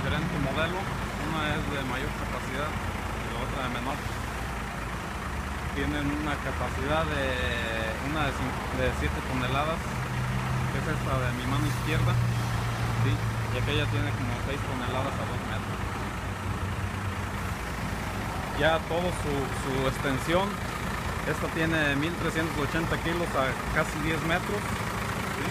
diferente modelo. Una es de mayor capacidad y la otra de menor. Tienen una capacidad de 7 toneladas, que es esta de mi mano izquierda, ¿sí? Y aquella tiene como 6 toneladas a 2 metros. Ya todo su extensión, esta tiene 1380 kilos a casi 10 metros, ¿sí?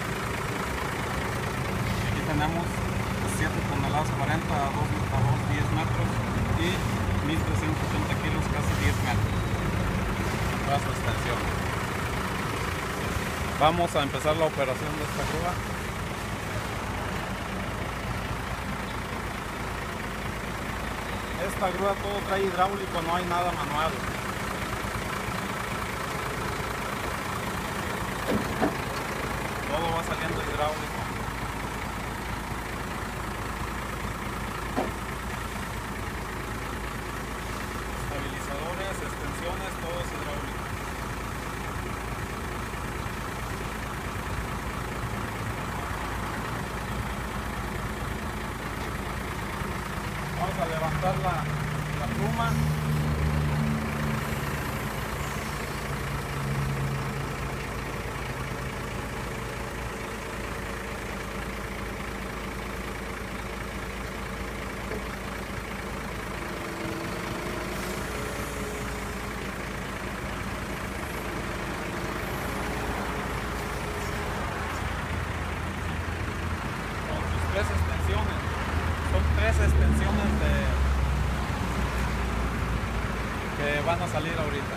Aquí tenemos 7 toneladas 40 a 10 metros y 1380 kilos casi 10 metros. Toda su extensión. Vamos a empezar la operación de esta grúa. Esta grúa todo trae hidráulico, no hay nada manual. Todo va saliendo hidráulico. Estabilizadores, extensiones, todo es hidráulico. Vamos a levantar la pluma. Con sus 3 extensiones. Son 3 extensiones que van a salir ahorita.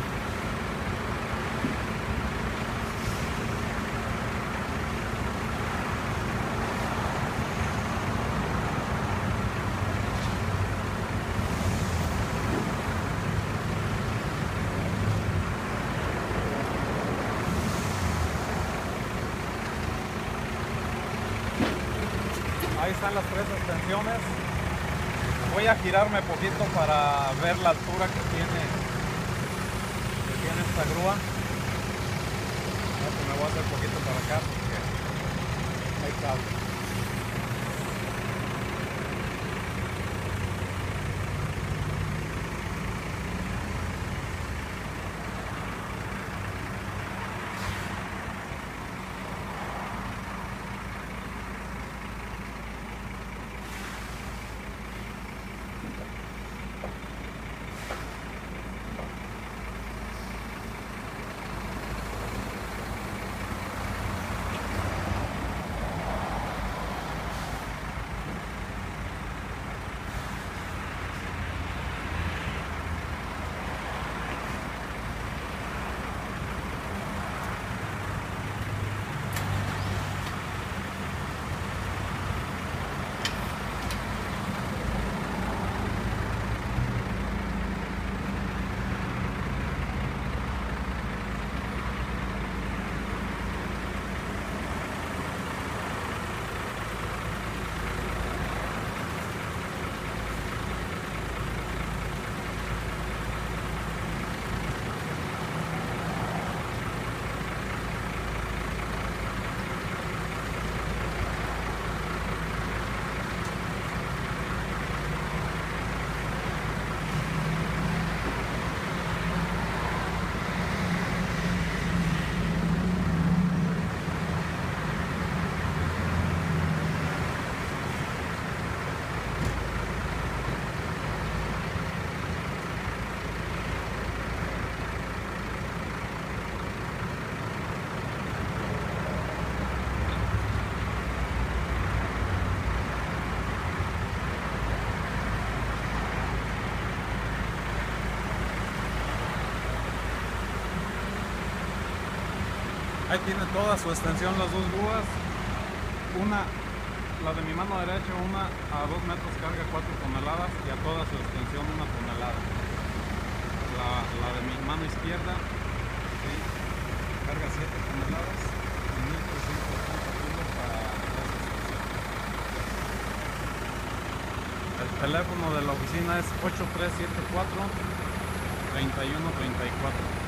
Ahí están las 3 extensiones. Voy a girarme poquito para ver la altura que tiene esta grúa. Me voy a hacer poquito para acá porque hay cable. Ahí tiene toda su extensión las 2 grúas. Una, la de mi mano derecha, una a 2 metros carga 4 toneladas y a toda su extensión 1 tonelada. La de mi mano izquierda, ¿sí?, carga 7 toneladas y 1380 kilos para toda su extensión. El teléfono de la oficina es 8374-3134.